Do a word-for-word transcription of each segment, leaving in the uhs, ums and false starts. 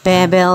Bebe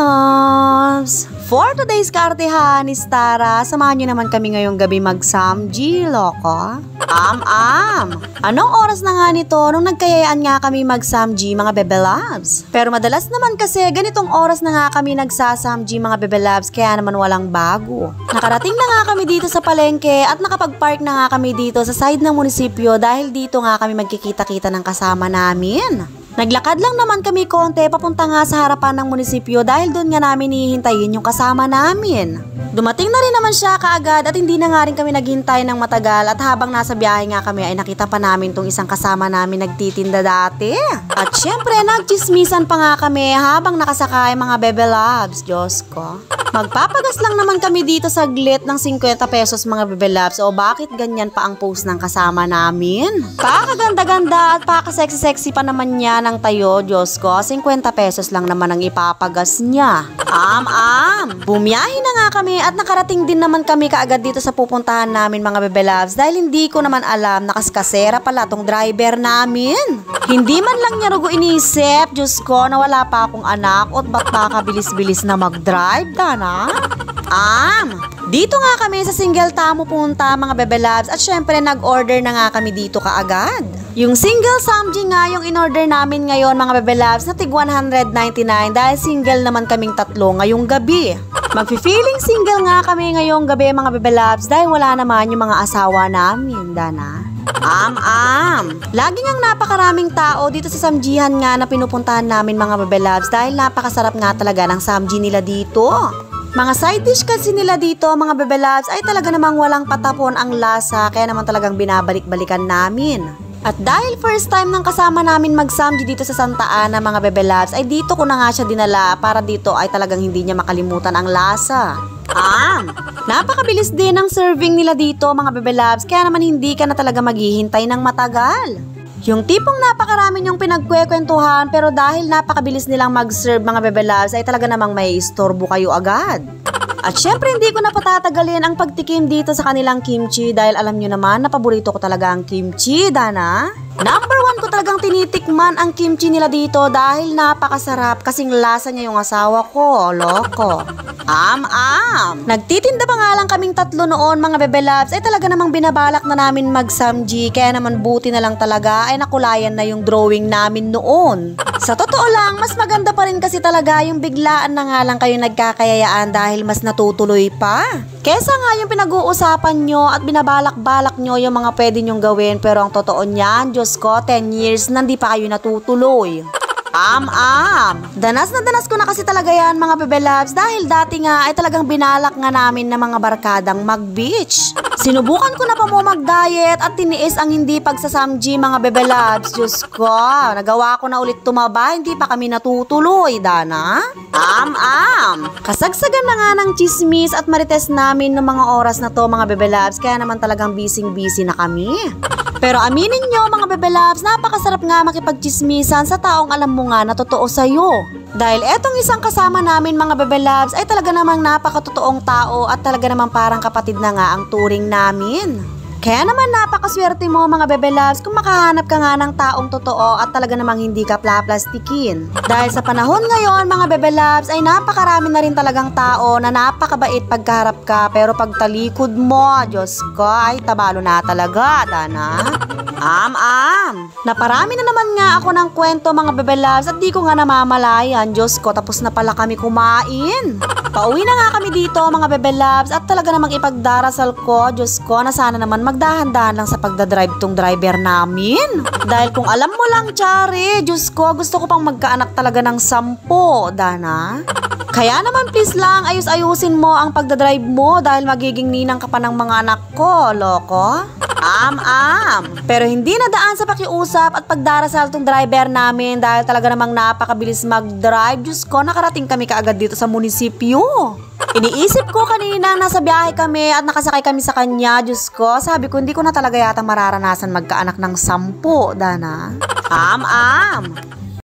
Loves! For today's kaartehan ni Tara, samahan niyo naman kami ngayong gabi mag-samji, loko? Am-am! Anong oras na nga nito nung nagkayayaan nga kami mag-samji, mga Bebe Loves? Pero madalas naman kasi ganitong oras na nga kami nagsasamji, mga Bebe Loves, kaya naman walang bago. Nakarating na nga kami dito sa palengke at nakapag-park na nga kami dito sa side ng munisipyo dahil dito nga kami magkikita-kita ng kasama namin. Naglakad lang naman kami konti papunta nga sa harapan ng munisipyo dahil doon nga namin hihintayin yung kasama namin. Dumating na rin naman siya kaagad at hindi na nga rin kami naghintay ng matagal at habang nasa biyahe nga kami ay nakita pa namin tong isang kasama namin nagtitinda dati. At syempre nagchismisan pa nga kami habang nakasakay, mga Bebe Loves, Diyos ko. Magpapagas lang naman kami dito saglit ng fifty pesos, mga Bebe Loves. O bakit ganyan pa ang post ng kasama namin? Pakaganda-ganda at pakasexy-sexy pa naman niya ng tayo, Diyos ko. fifty pesos lang naman ang ipapagas niya. Am-am! Bumiyahe na nga kami at nakarating din naman kami kaagad dito sa pupuntahan namin, mga Bebe Loves, dahil hindi ko naman alam na kaskasera pala tong driver namin. Hindi man lang niya rugo inisip, Diyos ko, na wala pa akong anak at ba't nakabilis-bilis na mag-drive, Dana? Am! Dito nga kami sa single tamo punta, mga Bebe Loves, at syempre nag-order na nga kami dito kaagad. Yung single samji nga yung in-order namin ngayon, mga Bebe Loves, na tig one ninety-nine dahil single naman kaming tatlo ngayong gabi. Magfi-feeling single nga kami ngayong gabi, mga Bebe Loves, dahil wala naman yung mga asawa namin, Dana. Am-am! Lagi ngang napakaraming tao dito sa samjihan nga na pinupuntahan namin, mga Bebe Loves, dahil napakasarap nga talaga ng samji nila dito. Mga side dish kasi nila dito, mga Bebe Loves, ay talaga namang walang patapon ang lasa, kaya naman talagang binabalik-balikan namin. At dahil first time nang kasama namin mag-samji dito sa Santa Ana, mga Bebe Loves, ay dito ko na nga siya dinala para dito ay talagang hindi niya makalimutan ang lasa. Ah, napakabilis din ang serving nila dito, mga Bebe Loves, kaya naman hindi ka na talaga maghihintay ng matagal. Yung tipong napakarami niyong pinagkwekwentuhan pero dahil napakabilis nilang mag-serve, mga Bebe Loves, ay talaga namang may istorbo kayo agad. At syempre hindi ko na patatagalin ang pagtikim dito sa kanilang kimchi dahil alam nyo naman na paborito ko talaga ang kimchi, Dana. Number one ko talagang tinitikman ang kimchi nila dito dahil napakasarap kasing lasa niya yung asawa ko, loko. Am-am! Nagtitinda pa nga lang kaming tatlo noon, mga Bebe Loves, ay talaga namang binabalak na namin mag-samji kaya naman buti na lang talaga ay nakulayan na yung drawing namin noon. Sa totoo lang, mas maganda pa rin kasi talaga yung biglaan na nga lang kayo nagkakayayaan dahil mas natutuloy pa. Kesa nga yung pinag-uusapan nyo at binabalak-balak nyo yung mga pwede nyong gawin pero ang totoo niyan, Diyos ko, ten years nandi pa kayo natutuloy. Am-am! Danas na danas ko na kasi talaga yan, mga Bebe Loves, dahil dati nga ay talagang binalak nga namin na mga barkadang mag-beach. Sinubukan ko na pa mo mag-diet at tiniis ang hindi pagsasamji, mga Bebe Loves. Diyos ko, nagawa ko na ulit tumaba, hindi pa kami natutuloy, Dana. Am-am! Kasagsagan na nga ng chismis at marites namin ng mga oras na to, mga Bebe Loves, kaya naman talagang busy-busy na kami. Pero aminin nyo, mga Bebe Loves, napakasarap nga makipagchismisan sa taong alam mo nga na totoo sa'yo. Dahil etong isang kasama namin, mga Bebe Loves, ay talaga namang napakatotoong tao at talaga namang parang kapatid na nga ang turing namin. Kaya naman napakaswerte mo, mga Bebe Loves, kung makahanap ka nga ng taong totoo at talaga namang hindi ka plaplastikin. Dahil sa panahon ngayon, mga Bebe Loves, ay napakarami na rin talagang tao na napakabait pagkaharap ka pero pagtalikod mo, Diyos ko, ay tabalo na talaga, Dana. Am-am! Naparami na naman nga ako ng kwento, mga Bebe Loves, at di ko nga namamalayan, Diyos ko, tapos na pala kami kumain. Pauwi na nga kami dito, mga Bebe Loves, at talaga namang ipagdarasal ko, Diyos ko, na sana naman magdahan-dahan lang sa pagdadrive tong driver namin. Dahil kung alam mo lang, Chari, Diyos ko, gusto ko pang magkaanak talaga ng sampo, Dana. Kaya naman please lang, ayus-ayusin mo ang pagdadrive mo dahil magiging ninang ka pa ng mga anak ko, loko. Am-am! Pero hindi na daan sa pakiusap at pagdarasal tong driver namin dahil talaga namang napakabilis mag-drive. Diyos ko, nakarating kami kaagad dito sa munisipyo. Iniisip ko kanina nasa biyahe kami at nakasakay kami sa kanya, Diyos ko, sabi ko hindi ko na talaga yata mararanasan magkaanak ng sampu, Dana. Am-am!